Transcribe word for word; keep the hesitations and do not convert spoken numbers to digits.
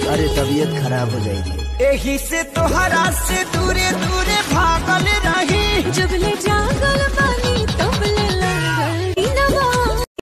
अरे तबीयत खराब हो जाएगी। यही से तोहरा से दूरे दूरे भागल रही। जब ले जा